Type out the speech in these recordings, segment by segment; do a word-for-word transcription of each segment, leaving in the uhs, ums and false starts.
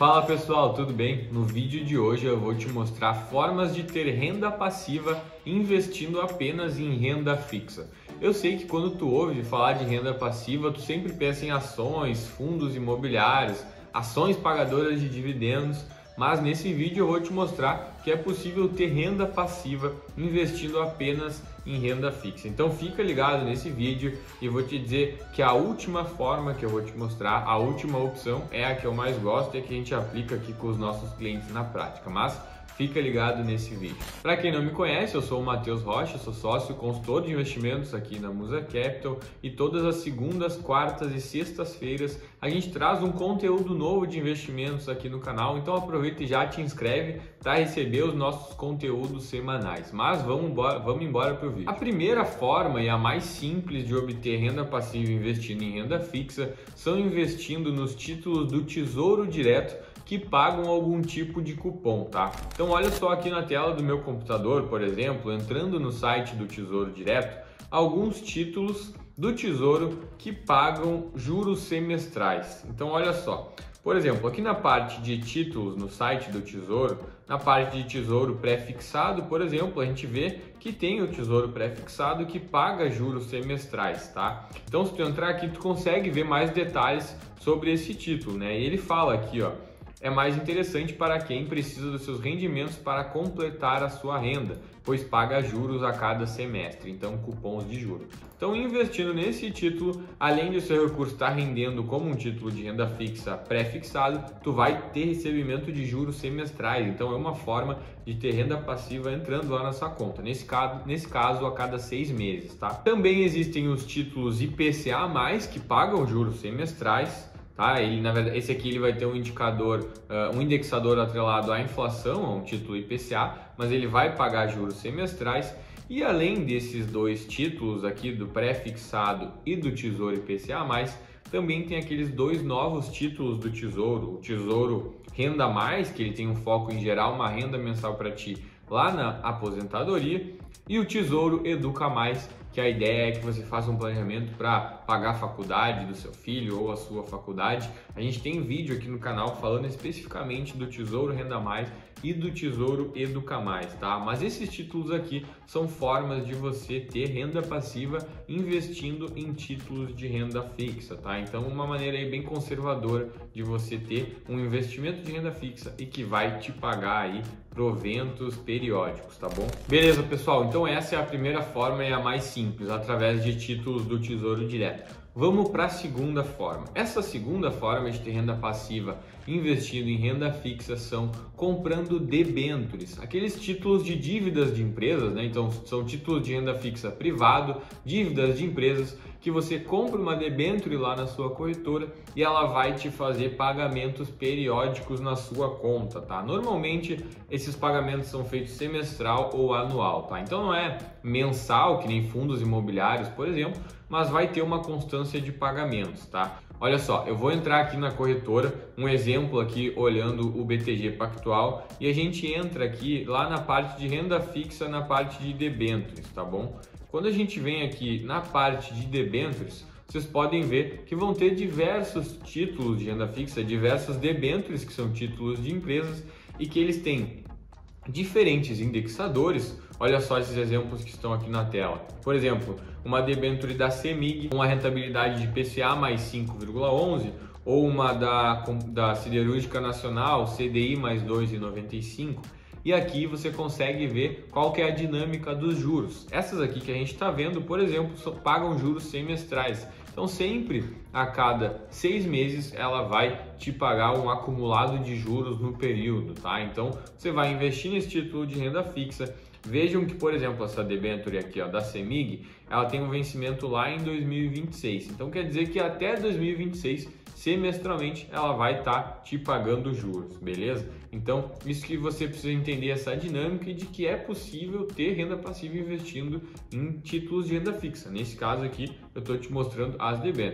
Fala pessoal, tudo bem? No vídeo de hoje eu vou te mostrar formas de ter renda passiva investindo apenas em renda fixa. Eu sei que quando tu ouve falar de renda passiva, tu sempre pensa em ações, fundos imobiliários, ações pagadoras de dividendos, mas nesse vídeo eu vou te mostrar que é possível ter renda passiva investindo apenas em renda fixa. Então fica ligado nesse vídeo e vou te dizer que a última forma que eu vou te mostrar, a última opção é a que eu mais gosto e a que a gente aplica aqui com os nossos clientes na prática. Mas fica ligado nesse vídeo. Para quem não me conhece, eu sou o Matheus Rocha, sou sócio consultor de investimentos aqui na Musa Capital e todas as segundas, quartas e sextas-feiras a gente traz um conteúdo novo de investimentos aqui no canal, então aproveita e já te inscreve para receber os nossos conteúdos semanais. Mas vamos embora, vamos embora para o vídeo. A primeira forma e a mais simples de obter renda passiva investindo em renda fixa são investindo nos títulos do Tesouro Direto que pagam algum tipo de cupom, tá? Então olha só aqui na tela do meu computador, por exemplo, entrando no site do Tesouro Direto, alguns títulos do Tesouro que pagam juros semestrais. Então olha só, por exemplo, aqui na parte de títulos no site do Tesouro, na parte de Tesouro pré-fixado, por exemplo, a gente vê que tem o Tesouro pré-fixado que paga juros semestrais, tá? Então se tu entrar aqui, tu consegue ver mais detalhes sobre esse título, né? E ele fala aqui, ó, é mais interessante para quem precisa dos seus rendimentos para completar a sua renda, pois paga juros a cada semestre, então cupons de juros. Então, investindo nesse título, além de o seu recurso estar rendendo como um título de renda fixa pré-fixado, tu vai ter recebimento de juros semestrais, então é uma forma de ter renda passiva entrando lá na sua conta, nesse caso, nesse caso a cada seis meses, tá? Também existem os títulos I P C A mais, que pagam juros semestrais. Tá? Ele, na verdade, esse aqui ele vai ter um indicador, uh, um indexador atrelado à inflação, a um título I P C A, mas ele vai pagar juros semestrais. E além desses dois títulos aqui, do pré-fixado e do Tesouro I P C A mais, também tem aqueles dois novos títulos do Tesouro, o Tesouro Renda Mais, que ele tem um foco em gerar uma renda mensal para ti lá na aposentadoria, e o Tesouro Educa Mais, que a ideia é que você faça um planejamento para pagar a faculdade do seu filho ou a sua faculdade. A gente tem vídeo aqui no canal falando especificamente do Tesouro Renda Mais e do Tesouro Educa Mais, tá? Mas esses títulos aqui são formas de você ter renda passiva investindo em títulos de renda fixa, tá? Então, uma maneira aí bem conservadora de você ter um investimento de renda fixa e que vai te pagar aí proventos periódicos, tá bom? Beleza, pessoal? Então essa é a primeira forma e a mais simples, através de títulos do Tesouro Direto. Vamos para a segunda forma. Essa segunda forma de ter renda passiva investindo em renda fixa são comprando debêntures, aqueles títulos de dívidas de empresas, né? Então são títulos de renda fixa privado, dívidas de empresas, que você compra uma debênture lá na sua corretora e ela vai te fazer pagamentos periódicos na sua conta, tá? Normalmente esses pagamentos são feitos semestral ou anual, tá? Então não é mensal, que nem fundos imobiliários, por exemplo, mas vai ter uma constância de pagamentos, tá? Olha só, eu vou entrar aqui na corretora, um exemplo aqui olhando o B T G Pactual, e a gente entra aqui lá na parte de renda fixa, na parte de debêntures, tá bom? Quando a gente vem aqui na parte de debêntures, vocês podem ver que vão ter diversos títulos de renda fixa, diversos debêntures que são títulos de empresas e que eles têm diferentes indexadores. Olha só esses exemplos que estão aqui na tela. Por exemplo, uma debênture da CEMIG com uma rentabilidade de I P C A mais cinco vírgula onze ou uma da, da Siderúrgica Nacional C D I mais dois vírgula noventa e cinco. E aqui você consegue ver qual que é a dinâmica dos juros. Essas aqui que a gente está vendo, por exemplo, pagam juros semestrais. Então sempre a cada seis meses ela vai te pagar um acumulado de juros no período, tá? Então você vai investir nesse título de renda fixa. Vejam que, por exemplo, essa debênture aqui, ó, da CEMIG, ela tem um vencimento lá em dois mil e vinte e seis. Então quer dizer que até dois mil e vinte e seis, semestralmente, ela vai estar te pagando juros, beleza? Então, isso que você precisa entender, essa dinâmica e de que é possível ter renda passiva investindo em títulos de renda fixa. Nesse caso aqui, eu estou te mostrando as debêntures.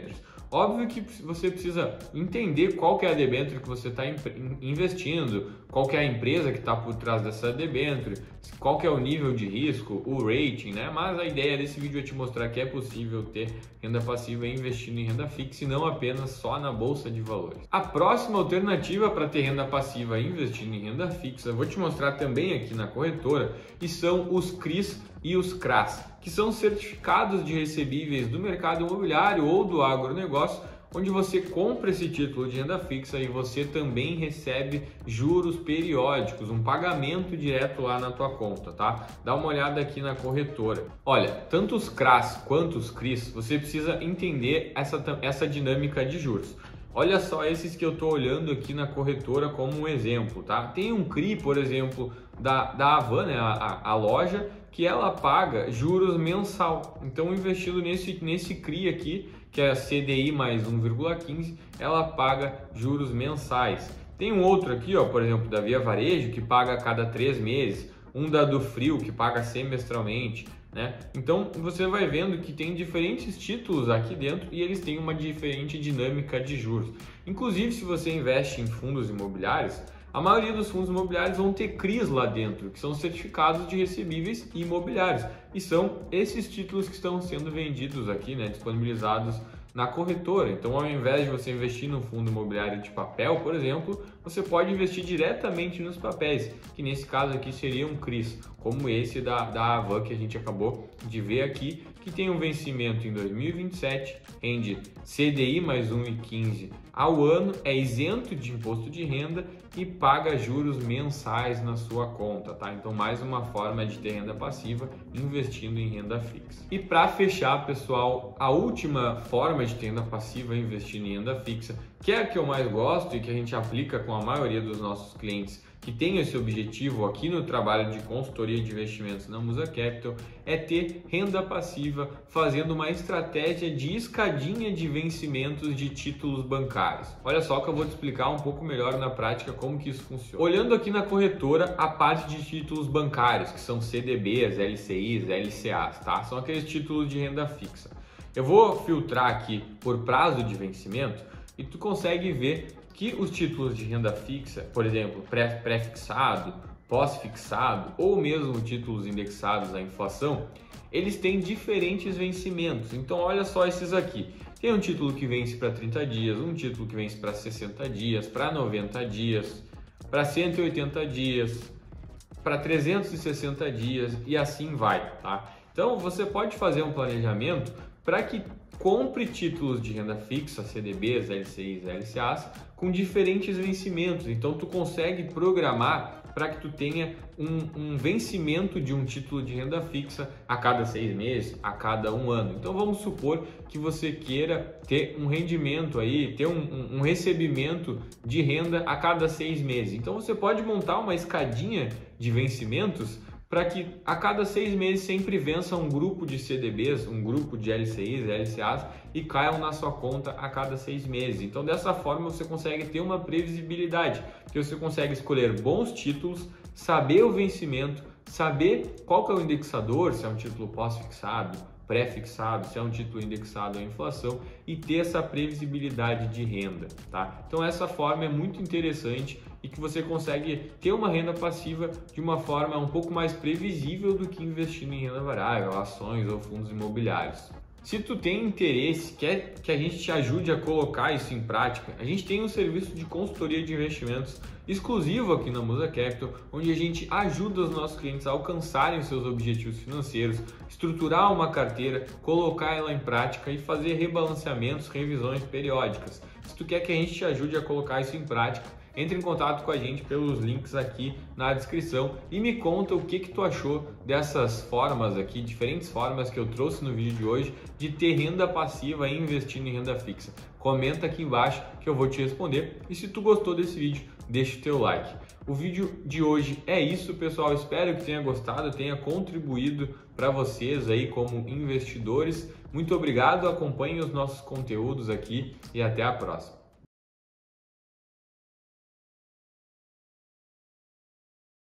Óbvio que você precisa entender qual que é a debênture que você está investindo, qual que é a empresa que está por trás dessa debênture, qual que é o nível de risco, o rating, né? Mas a ideia desse vídeo é te mostrar que é possível ter renda passiva investindo em renda fixa e não apenas só na bolsa de valores. A próxima alternativa para ter renda passiva investindo em renda fixa, eu vou te mostrar também aqui na corretora, e são os C R Is e os C R As, que são certificados de recebíveis do mercado imobiliário ou do agronegócio, onde você compra esse título de renda fixa e você também recebe juros periódicos, um pagamento direto lá na tua conta, tá? Dá uma olhada aqui na corretora. Olha, tanto os C R As quanto os C R Is, você precisa entender essa, essa dinâmica de juros. Olha só esses que eu estou olhando aqui na corretora como um exemplo, tá? Tem um C R I, por exemplo, da, da Avan, né, a, a, a loja, que ela paga juros mensal. Então, investindo nesse, nesse C R I aqui, que é a C D I mais um vírgula quinze, ela paga juros mensais. Tem um outro aqui, ó, por exemplo, da Via Varejo, que paga a cada três meses. Um da do Frio, que paga semestralmente, né? Então, você vai vendo que tem diferentes títulos aqui dentro e eles têm uma diferente dinâmica de juros. Inclusive, se você investe em fundos imobiliários, a maioria dos fundos imobiliários vão ter C R Is lá dentro, que são certificados de recebíveis imobiliários. E são esses títulos que estão sendo vendidos aqui, né, disponibilizados na corretora. Então, ao invés de você investir no fundo imobiliário de papel, por exemplo, você pode investir diretamente nos papéis, que nesse caso aqui seriam C R Is, como esse da, da Avan que a gente acabou de ver aqui, que tem um vencimento em dois mil e vinte e sete, rende C D I mais um vírgula quinze ao ano, é isento de imposto de renda e paga juros mensais na sua conta, tá? Então, mais uma forma de ter renda passiva investindo em renda fixa. E para fechar, pessoal, a última forma de ter renda passiva investindo em renda fixa, que é a que eu mais gosto e que a gente aplica com a maioria dos nossos clientes que tem esse objetivo aqui no trabalho de consultoria de investimentos na Musa Capital, é ter renda passiva fazendo uma estratégia de escadinha de vencimentos de títulos bancários. Olha só que eu vou te explicar um pouco melhor na prática como que isso funciona. Olhando aqui na corretora, a parte de títulos bancários, que são C D Bs, L C Is, L C As, tá? São aqueles títulos de renda fixa. Eu vou filtrar aqui por prazo de vencimento e tu consegue ver que os títulos de renda fixa, por exemplo, pré-fixado, pós-fixado ou mesmo títulos indexados à inflação, eles têm diferentes vencimentos. Então, olha só esses aqui. Tem um título que vence para trinta dias, um título que vence para sessenta dias, para noventa dias, para cento e oitenta dias, para trezentos e sessenta dias e assim vai, tá? Então, você pode fazer um planejamento para que compre títulos de renda fixa, C D Bs, L C Is, L C As, com diferentes vencimentos. Então, tu consegue programar para que tu tenha um, um vencimento de um título de renda fixa a cada seis meses, a cada um ano. Então, vamos supor que você queira ter um rendimento aí, ter um, um, um recebimento de renda a cada seis meses. Então, você pode montar uma escadinha de vencimentos para que a cada seis meses sempre vença um grupo de C D Bs, um grupo de L C Is, L C As e caiam na sua conta a cada seis meses. Então, dessa forma, você consegue ter uma previsibilidade, que você consegue escolher bons títulos, saber o vencimento, saber qual que é o indexador, se é um título pós-fixado, pré-fixado, se é um título indexado à inflação e ter essa previsibilidade de renda, tá? Então, essa forma é muito interessante e que você consegue ter uma renda passiva de uma forma um pouco mais previsível do que investindo em renda variável, ações ou fundos imobiliários. Se tu tem interesse, quer que a gente te ajude a colocar isso em prática, a gente tem um serviço de consultoria de investimentos exclusivo aqui na Musa Capital, onde a gente ajuda os nossos clientes a alcançarem os seus objetivos financeiros, estruturar uma carteira, colocar ela em prática e fazer rebalanceamentos, revisões periódicas. Se tu quer que a gente te ajude a colocar isso em prática, entre em contato com a gente pelos links aqui na descrição e me conta o que que tu achou dessas formas aqui, diferentes formas que eu trouxe no vídeo de hoje de ter renda passiva e investindo em renda fixa. Comenta aqui embaixo que eu vou te responder e se tu gostou desse vídeo, deixa o teu like. O vídeo de hoje é isso, pessoal. Espero que tenha gostado, tenha contribuído para vocês aí como investidores. Muito obrigado, acompanhem os nossos conteúdos aqui e até a próxima.